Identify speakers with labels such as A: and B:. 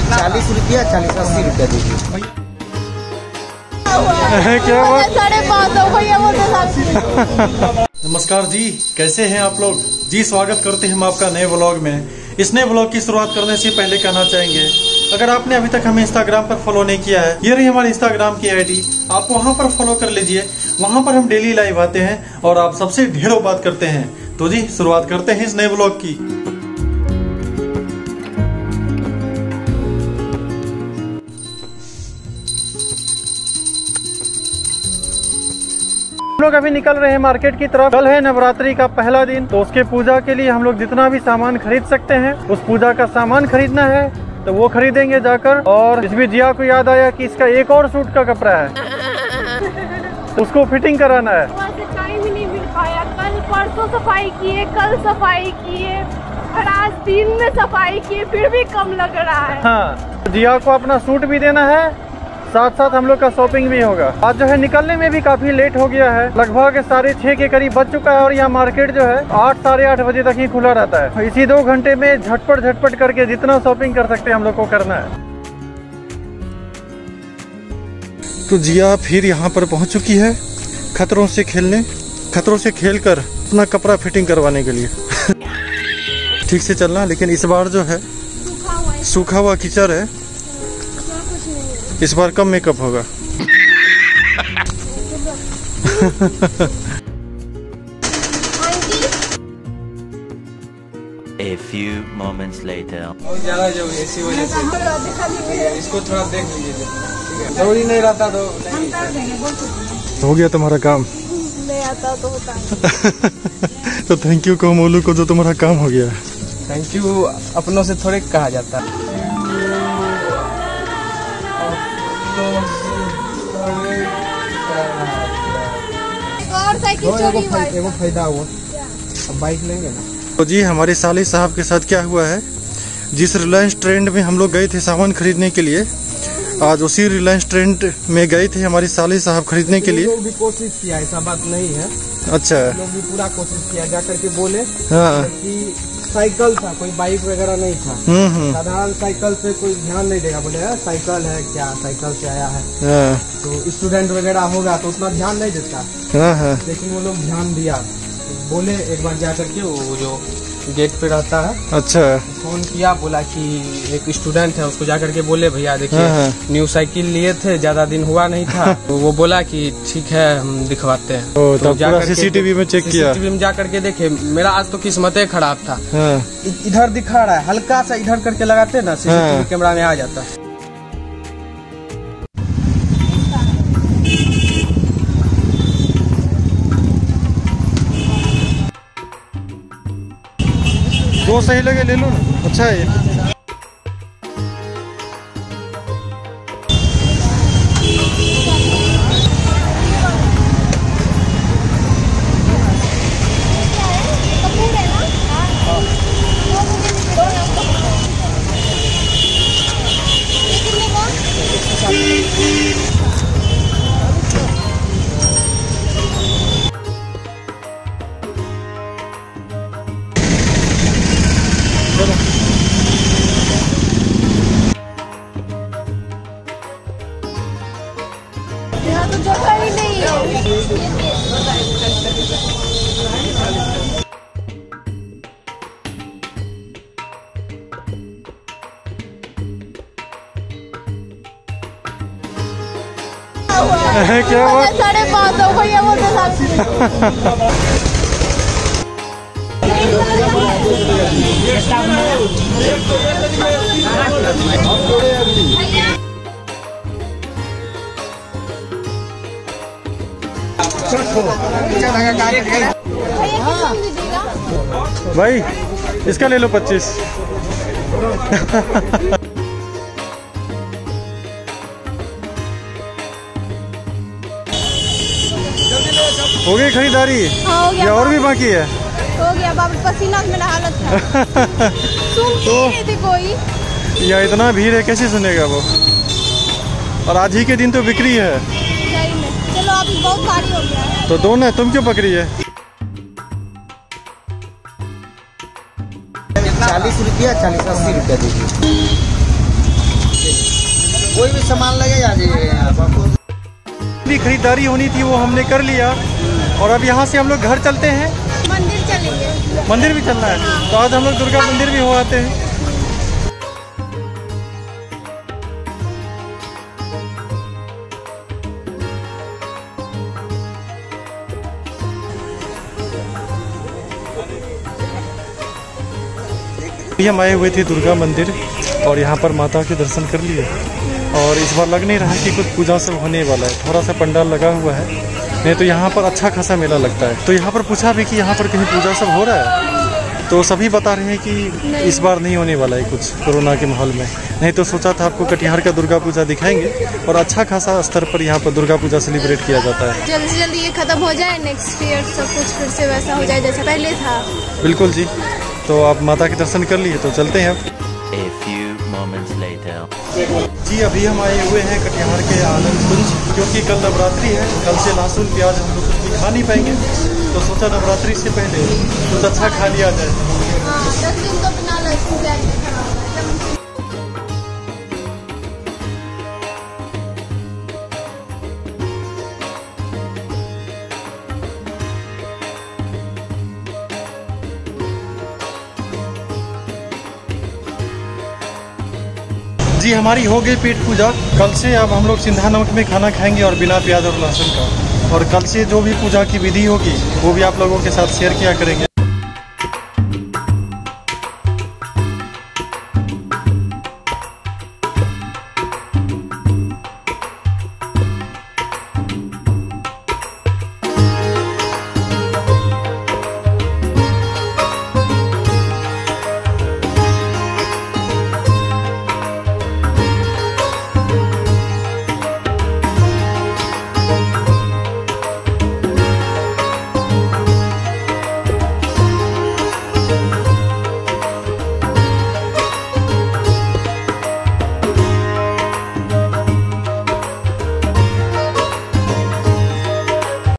A: 40 रुपया 80 रुपया दीजिए।
B: क्या नमस्कार जी, कैसे हैं आप लोग जी। स्वागत करते हैं हम आपका नए व्लॉग में। इस नए व्लॉग की शुरुआत करने से पहले कहना चाहेंगे, अगर आपने अभी तक हमें इंस्टाग्राम पर फॉलो नहीं किया है, ये रही हमारी इंस्टाग्राम की आईडी, आप वहां पर फॉलो कर लीजिए। वहां पर हम डेली लाइव आते हैं और आप सबसे ढेरों बात करते हैं। तो जी शुरुआत करते हैं इस नए व्लॉग की। हम लोग अभी निकल रहे हैं मार्केट की तरफ। कल है नवरात्रि का पहला दिन, तो उसके पूजा के लिए हम लोग जितना भी सामान खरीद सकते हैं, उस पूजा का सामान खरीदना है, तो वो खरीदेंगे जाकर। और इस भी जिया को याद आया कि इसका एक और सूट का कपड़ा है, तो उसको फिटिंग कराना है।
C: टाइम ही नहीं मिल पाया। कल परसों सफाई किए, कल सफाई किए और आज दिन में सफाई किए, फिर भी कम लग रहा है।
B: हाँ, जिया को अपना सूट भी देना है, साथ साथ हम लोग का शॉपिंग भी होगा। आज जो है निकलने में भी काफी लेट हो गया है, लगभग 6:30 के करीब बज चुका है। और यहाँ मार्केट जो है 8 साढ़े 8 बजे तक ही खुला रहता है। इसी 2 घंटे में झटपट करके जितना शॉपिंग कर सकते हैं हम लोग को करना है। तो जिया फिर यहाँ पर पहुँच चुकी है खतरों से खेलकर अपना कपड़ा फिटिंग करवाने के लिए। ठीक से चलना, लेकिन इस बार जो है सूखा हुआ कीचड़ है, इस बार कम मेकअप होगा।
D: A few moments later.
A: ज्यादा जो इसी वजह से इसको थोड़ा देख लीजिए, जरूरी नहीं रहता तो
B: हो गया तुम्हारा काम।
C: नहीं आता तो होता है।
B: तो थैंक यू कहो मोलू को, जो तुम्हारा काम हो गया।
A: थैंक यू अपनों से थोड़े कहा जाता है।
C: और साइकिल चोरी हुआ है।
A: एगो फायदा हुआ, अब बाइक लेंगे ना।
B: तो जी हमारे साली साहब के साथ क्या हुआ है, जिस रिलायंस ट्रेंड में हम लोग गए थे सामान खरीदने के लिए, आज उसी रिलायंस ट्रेंड में गए थे हमारी साली साहब खरीदने के लिए।
A: लोग भी कोशिश किया, ऐसा बात नहीं है।
B: अच्छा,
A: लोग भी पूरा कोशिश किया, जाकर के बोले
B: हाँ
A: कि साइकिल था, कोई बाइक वगैरह नहीं था। साधारण साइकिल से कोई ध्यान नहीं देगा, बोले साइकिल है क्या, साइकिल से आया है। तो स्टूडेंट वगैरह होगा तो उतना ध्यान नहीं देता। लेकिन वो लोग ध्यान दिया, बोले एक बार जा करके वो जो गेट पे रहता है, अच्छा फोन किया, बोला कि एक स्टूडेंट है, उसको जाकर के बोले भैया देखिए न्यू साइकिल लिए थे, ज्यादा दिन हुआ नहीं था। तो वो बोला कि ठीक है हम दिखवाते हैं। तो जाकर
B: सीसीटीवी में चेक किया,
A: सीसीटीवी में जाकर के देखे, मेरा आज तो किस्मते खराब था। इधर दिखा रहा है, हल्का सा इधर करके लगाते ना, सीसीटीवी कैमरा में आ जाता है।
B: जो सही लगे ले लो ना, अच्छा है ये।
C: यहाँ तो जगह ही नहीं है।
B: क्या बात,
C: 5:30 हो गई है वो तो साथ।
B: भाई इसका ले लो 25। हो गई खरीदारी?
C: हाँ, हो गया।
B: या और भी बाकी है?
C: हो गया बाबू, पसीना मेरा हालत था। सुन नहीं थी कोई।
B: या इतना भीड़ है, कैसे सुनेगा वो। और आज ही के दिन तो बिक्री है।
C: चलो अभी बहुत भारी हो गया है।
B: तो दो ना, तुम क्यों पकड़ी है?
A: 40 रुपया 80 रुपया दीजिए।
E: कोई भी सामान लगे आ जाइए यहाँ पर।
B: भी खरीदारी होनी थी वो हमने कर लिया और अब यहाँ से हम लोग घर चलते हैं।
C: मंदिर चलेंगे।
B: मंदिर भी चलना है तो आज हम लोग दुर्गा मंदिर भी हो आते हैं। हम आए हुए थे दुर्गा मंदिर और यहाँ पर माता के दर्शन कर लिए और इस बार लग नहीं रहा है कि कुछ पूजा सब होने वाला है। थोड़ा सा पंडाल लगा हुआ है, नहीं तो यहाँ पर अच्छा खासा मेला लगता है। तो यहाँ पर पूछा भी कि यहाँ पर कहीं पूजा सब हो रहा है, तो सभी बता रहे हैं कि इस बार नहीं होने वाला है कुछ कोरोना के माहौल में। नहीं तो सोचा था आपको कटिहार का दुर्गा पूजा दिखाएंगे और अच्छा खासा स्तर पर यहाँ पर दुर्गा पूजा सेलिब्रेट किया जाता है।
C: जल्दी से जल्दी ये खत्म हो जाए, नेक्स्ट ईयर सब कुछ फिर से वैसा हो जाए जैसा पहले था।
B: बिल्कुल जी। तो आप माता के दर्शन कर लिए तो चलते हैं अब।
D: A few moments later.
B: जी अभी हम आए हुए हैं कटिहार के आनंद कुंज, क्योंकि कल नवरात्रि है। कल से लहसुन प्याज हम लोग कुछ भी खा नहीं पाएंगे, तो सोचा नवरात्रि से पहले कुछ अच्छा खा लिया जाए।
C: 10 दिन तो बिना लहसुन प्याज के खाना होगा।
B: जी हमारी हो गई पेट पूजा। कल से अब हम लोग सिंधा नमक में खाना खाएंगे और बिना प्याज और लहसुन का। और कल से जो भी पूजा की विधि होगी वो भी आप लोगों के साथ शेयर किया करेंगे।